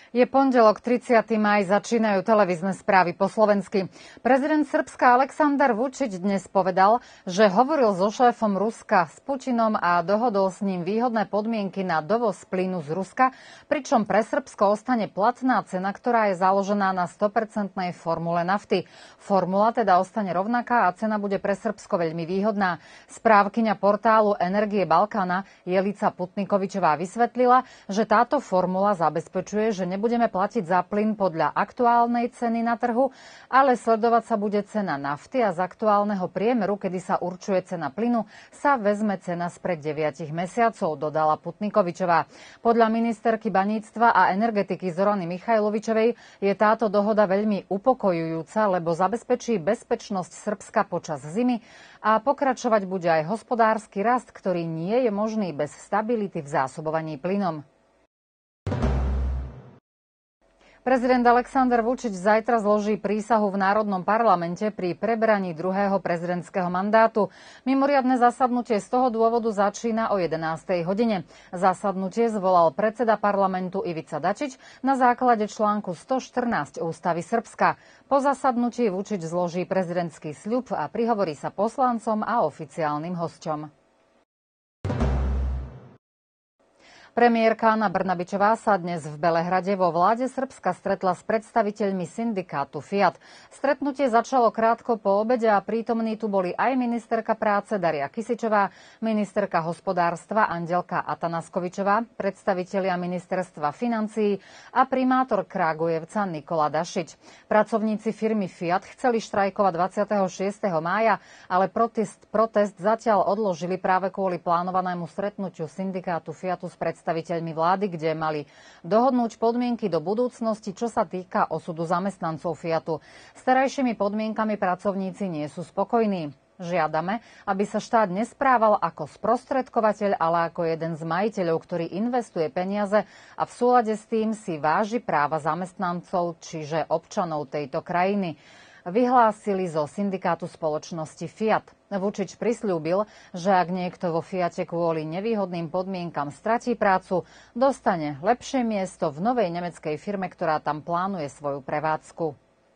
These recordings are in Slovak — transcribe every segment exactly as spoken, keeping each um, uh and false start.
Je pondelok, tridsiateho mája, začínajú televízne správy po slovensky. Prezident Srbska Aleksandar Vučić dnes povedal, že hovoril so šéfom Ruska s Putinom a dohodol s ním výhodné podmienky na dovoz plynu z Ruska, pričom pre Srbsko ostane platná cena, ktorá je založená na sto percent formule nafty. Formula teda ostane rovnaká a cena bude pre Srbsko veľmi výhodná. Správkyňa portálu Energie Balkána Jelica Putnikovičová vysvetlila, že táto formula zabezpečuje, že nebudeme platiť za plyn podľa aktuálnej ceny na trhu, ale sledovať sa bude cena nafty a z aktuálneho priemeru, kedy sa určuje cena plynu, sa vezme cena spred deviatich mesiacov, dodala Putnikovičová. Podľa ministerky baníctva a energetiky Zorany Michajlovičovej je táto dohoda veľmi upokojujúca, lebo zabezpečí bezpečnosť Srbska počas zimy a pokračovať bude aj hospodársky rast, ktorý nie je možný bez stability v zásobovaní plynom. Prezident Aleksandar Vučić zajtra zloží prísahu v Národnom parlamente pri prebraní druhého prezidentského mandátu. Mimoriadne zasadnutie z toho dôvodu začína o jedenástej hodine. Zasadnutie zvolal predseda parlamentu Ivica Dačić na základe článku sto štrnásť Ústavy Srbska. Po zasadnutí Vučić zloží prezidentský sľub a prihovorí sa poslancom a oficiálnym hosťom. Premiérka Ana Brnabićová sa dnes v Belehrade vo vláde Srbska stretla s predstaviteľmi syndikátu Fiat. Stretnutie začalo krátko po obede a prítomní tu boli aj ministerka práce Daria Kisičová, ministerka hospodárstva Andelka Atanaskovičová, predstavitelia ministerstva financií a primátor Kragujevca Nikola Dašić. Pracovníci firmy Fiat chceli štrajkovať dvadsiateho šiesteho mája, ale protest, protest zatiaľ odložili práve kvôli plánovanému stretnutiu syndikátu Fiatu s predstaviteľmi predstaviteľmi vlády, kde mali dohodnúť podmienky do budúcnosti, čo sa týka osudu zamestnancov Fiatu. S terajšími podmienkami pracovníci nie sú spokojní. Žiadame, aby sa štát nesprával ako sprostredkovateľ, ale ako jeden z majiteľov, ktorý investuje peniaze a v súlade s tým si váži práva zamestnancov, čiže občanov tejto krajiny. Vyhlásili zo syndikátu spoločnosti Fiat. Vučić prisľúbil, že ak niekto vo Fiate kvôli nevýhodným podmienkam stratí prácu, dostane lepšie miesto v novej nemeckej firme, ktorá tam plánuje svoju prevádzku.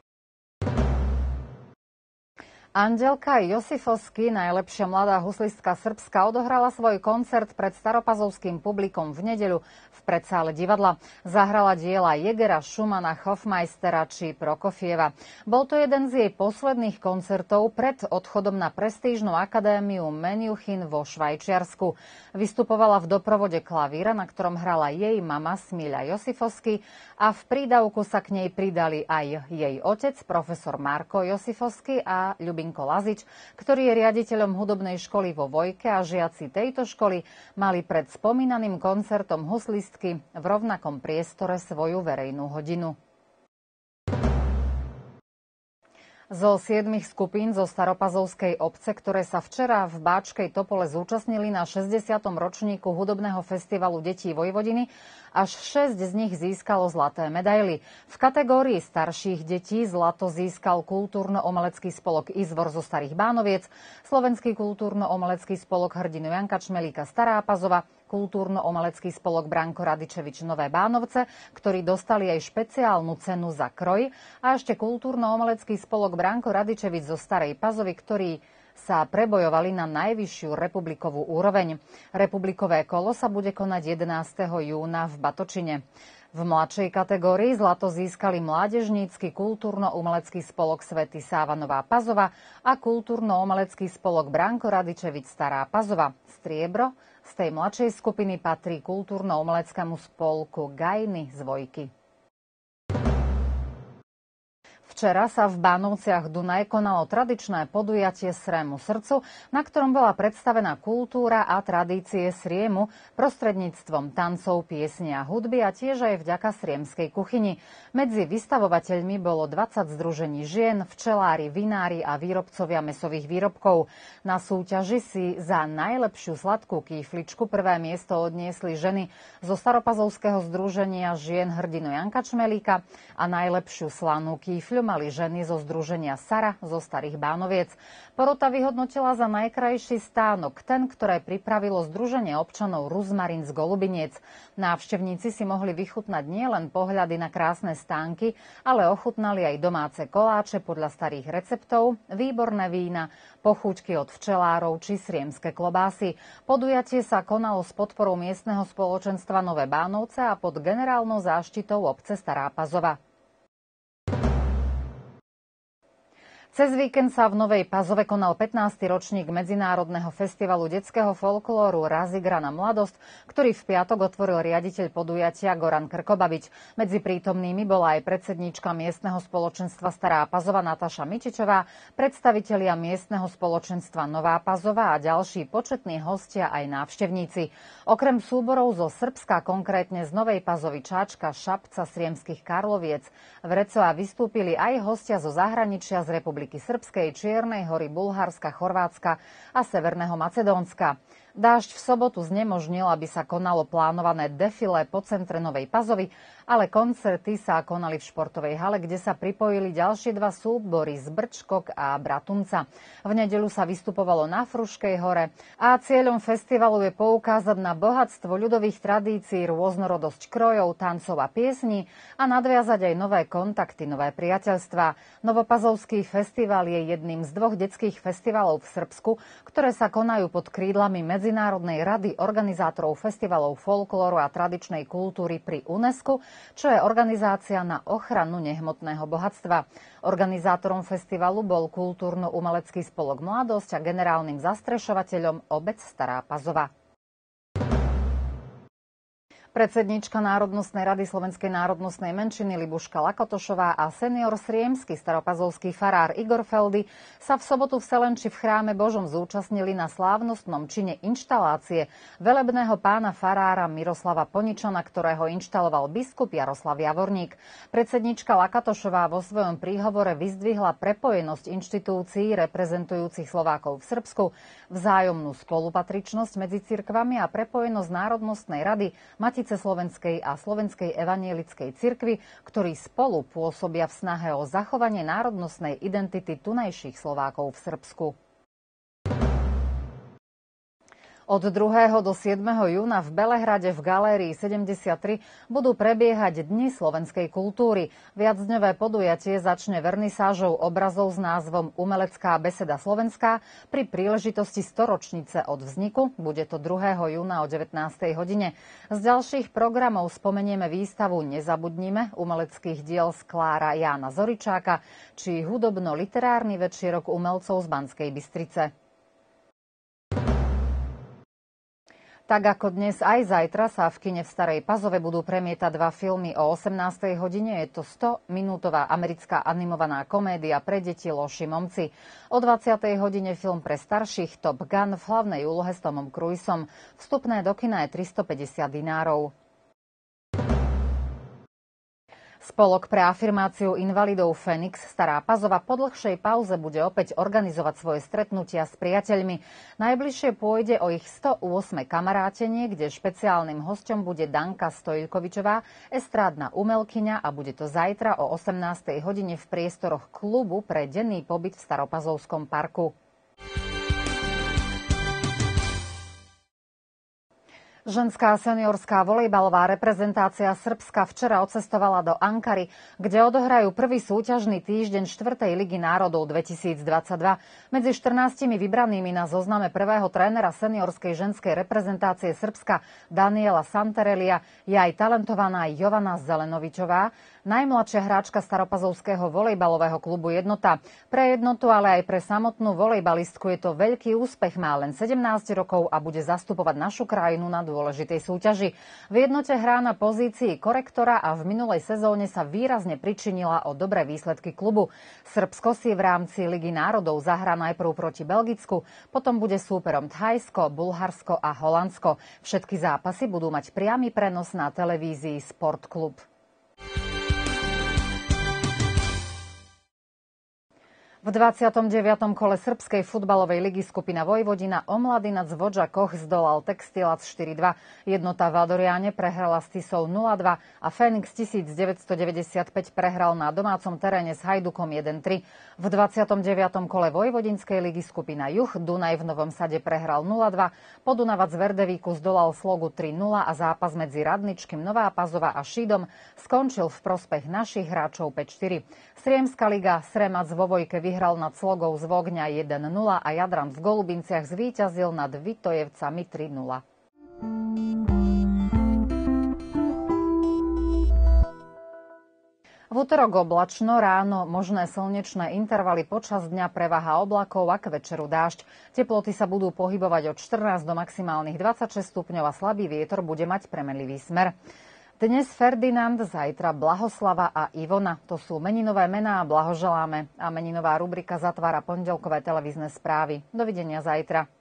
Andelka Josifovsky, najlepšia mladá huslistka Srbska, odohrala svoj koncert pred staropazovským publikom v nedeľu v predsále divadla. Zahrala diela Jägera, Schumana, Hofmeistera či Prokofieva. Bol to jeden z jej posledných koncertov pred odchodom na prestížnu akadémiu Menuhin vo Švajčiarsku. Vystupovala v doprovode klavíra, na ktorom hrala jej mama Smilja Josifovsky a v prídavku sa k nej pridali aj jej otec, profesor Marko Josifovsky a Ľubinko Lazič, ktorý je riaditeľom hudobnej školy vo Vojke, a žiaci tejto školy mali pred spomínaným koncertom huslistky v rovnakom priestore svoju verejnú hodinu. Zo siedmich skupín zo staropazovskej obce, ktoré sa včera v Báčkej Topole zúčastnili na šesťdesiatom ročníku hudobného festivalu detí Vojvodiny, až šesť z nich získalo zlaté medaily. V kategórii starších detí zlato získal kultúrno-omelecký spolok Izvor zo Starých Bánoviec, slovenský kultúrno-omelecký spolok hrdinu Janka Čmelíka Stará Pazova, kultúrno-omelecký spolok Branko Radičevič Nové Bánovce, ktorí dostali aj špeciálnu cenu za kroj, a ešte kultúrno-omelecký spolok Branko Radičevič zo Starej Pazovy, ktorí sa prebojovali na najvyššiu republikovú úroveň. Republikové kolo sa bude konať jedenásteho júna v Batočine. V mladšej kategórii zlato získali mládežnícky kultúrno-umelecký spolok Svätý Sáva Nová Pazova a kultúrno-umelecký spolok Branko Radičevič Stará Pazova. Striebro z tej mladšej skupiny patrí kultúrno-umeleckému spolku Gajny z Vojky. Včera sa v Bánovciach Dunaj konalo tradičné podujatie Srému srdcu, na ktorom bola predstavená kultúra a tradície Sriemu prostredníctvom tancov, piesní a hudby a tiež aj vďaka sriemskej kuchyni. Medzi vystavovateľmi bolo dvadsať združení žien, včelári, vinári a výrobcovia mäsových výrobkov. Na súťaži si za najlepšiu sladkú kýfličku prvé miesto odniesli ženy zo Staropazovského združenia žien hrdinu Janka Čmelíka a najlepšiu slanú kýfľu skúmali ženy zo združenia Sara zo Starých Bánoviec. Porota vyhodnotila za najkrajší stánok ten, ktoré pripravilo Združenie občanov Ruzmarín z Golubiniec. Návštevníci si mohli vychutnať nielen pohľady na krásne stánky, ale ochutnali aj domáce koláče podľa starých receptov, výborné vína, pochúťky od včelárov či sriemske klobásy. Podujatie sa konalo s podporou miestneho spoločenstva Nové Bánovce a pod generálnou záštitou obce Stará Pazova. Cez víkend sa v Novej Pazove konal pätnásty ročník Medzinárodného festivalu detského folklóru Razigra na mladosť, ktorý v piatok otvoril riaditeľ podujatia Goran Krkobabič. Medzi prítomnými bola aj predsedníčka miestneho spoločenstva Stará Pazova Nataša Mičičová, predstavitelia miestneho spoločenstva Nová Pazova a ďalší početní hostia aj návštevníci. Okrem súborov zo Srbska, konkrétne z Novej Pazovy, Čáčka, Šapca, Sriemskych Karloviec, Vrecova vystúpili aj hostia zo zahraničia z Republiky Srbskej, Čiernej Hory, Bulharska, Chorvátska a Severného Macedónska. Dážď v sobotu znemožnil, aby sa konalo plánované defilé po centre Novej Pazovy, ale koncerty sa konali v športovej hale, kde sa pripojili ďalšie dva súbory z Brčkok a Bratunca. V nedeľu sa vystupovalo na Fruškej hore a cieľom festivalu je poukázať na bohatstvo ľudových tradícií, rôznorodosť krojov, tancov a piesní a nadviazať aj nové kontakty, nové priateľstvá. Novopazovský festival je jedným z dvoch detských festivalov v Srbsku, ktoré sa konajú pod krídlami Medzinárodnej rady organizátorov festivalov folklóru a tradičnej kultúry pri UNESCO, čo je organizácia na ochranu nehmotného bohatstva. Organizátorom festivalu bol kultúrno-umelecký spolok Mladosť a generálnym zastrešovateľom obec Stará Pazova. Predsedníčka Národnostnej rady Slovenskej národnostnej menšiny Libuška Lakotošová a senior sriemsky staropazovský farár Igor Feldy sa v sobotu v Selenči v chráme Božom zúčastnili na slávnostnom čine inštalácie velebného pána farára Miroslava Poničana, ktorého inštaloval biskup Jaroslav Javorník. Predsedníčka Lakatošová vo svojom príhovore vyzdvihla prepojenosť inštitúcií reprezentujúcich Slovákov v Srbsku, vzájomnú spolupatričnosť medzi cirkvami a prepojenosť Národnostnej rady Matice Slovenskej a Slovenskej evanielickej cirkvi, ktorí spolu pôsobia v snahe o zachovanie národnostnej identity tunajších Slovákov v Srbsku. Od druhého do siedmeho júna v Belehrade v galérii sedemdesiattri budú prebiehať Dni slovenskej kultúry. Viacdňové podujatie začne vernisážou obrazov s názvom Umelecká beseda slovenská pri príležitosti storočnice od vzniku. Bude to druhého júna o devätnástej hodine. Z ďalších programov spomenieme výstavu Nezabudnime umeleckých diel sklára Jána Zoričáka či hudobno-literárny večierok umelcov z Banskej Bystrice. Tak ako dnes, aj zajtra sa v kine v Starej Pazove budú premietať dva filmy o osemnástej hodine. Je to stominútová americká animovaná komédia pre deti Loši Momci. O dvadsiatej hodine film pre starších Top Gun v hlavnej úlohe s Tomom Cruisom. Vstupné do kina je tristopäťdesiat dinárov. Spolok pre afirmáciu invalidov Fenix Stará Pazova po dlhšej pauze bude opäť organizovať svoje stretnutia s priateľmi. Najbližšie pôjde o ich sto ôsme kamarátenie, kde špeciálnym hosťom bude Danka Stojkovičová, estrádna umelkyňa, a bude to zajtra o osemnástej hodine v priestoroch klubu pre denný pobyt v Staropazovskom parku. Ženská seniorská volejbalová reprezentácia Srbska včera odcestovala do Ankary, kde odohrajú prvý súťažný týždeň štvrtej ligy národov dvetisícdvadsaťdva. Medzi štrnástimi vybranými na zozname prvého trénera seniorskej ženskej reprezentácie Srbska Daniela Santerelia je aj talentovaná Jovana Zelenovičová, najmladšia hráčka staropazovského volejbalového klubu Jednota. Pre Jednotu, ale aj pre samotnú volejbalistku je to veľký úspech. Má len sedemnásť rokov a bude zastupovať našu krajinu na dôležitej súťaži. V Jednote hrá na pozícii korektora a v minulej sezóne sa výrazne pričinila o dobré výsledky klubu. Srbsko si v rámci Ligy národov zahrá najprv proti Belgicku, potom bude súperom Thajsko, Bulharsko a Holandsko. Všetky zápasy budú mať priamy prenos na televízii Sportklub. V dvadsiatom deviatom kole srbskej futbalovej ligy skupina Vojvodina Omladinac Vodža Koch zdolal Textilac štyri dva. Jednota v Adoriane prehrala s Tisou nula dva a Fénix devätnásťstodeväťdesiatpäť prehral na domácom teréne s Hajdukom jeden tri. V dvadsiatom deviatom kole Vojvodinskej ligy skupina Juh Dunaj v Novom Sade prehral nula dva. Podunavac Verdevíku zdolal Slogu tri nula a zápas medzi Radničkým Nová Pazova a Šídom skončil v prospech našich hráčov päť štyri. Sriemska liga Sremac vo Vojke vyhral nad Slogou z Vogňa jeden nula a Jadran v Golubinciach zvíťazil nad Vitojevcami tri nula. V utorok oblačno, ráno možné slnečné intervaly, počas dňa prevaha oblakov a k večeru dážď. Teploty sa budú pohybovať od štrnásť do maximálnych dvadsaťšesť stupňov a slabý vietor bude mať premenlivý smer. Dnes Ferdinand, zajtra Blahoslava a Ivona. To sú meninové mená a blahoželáme. A meninová rubrika zatvára pondelkové televízne správy. Dovidenia zajtra.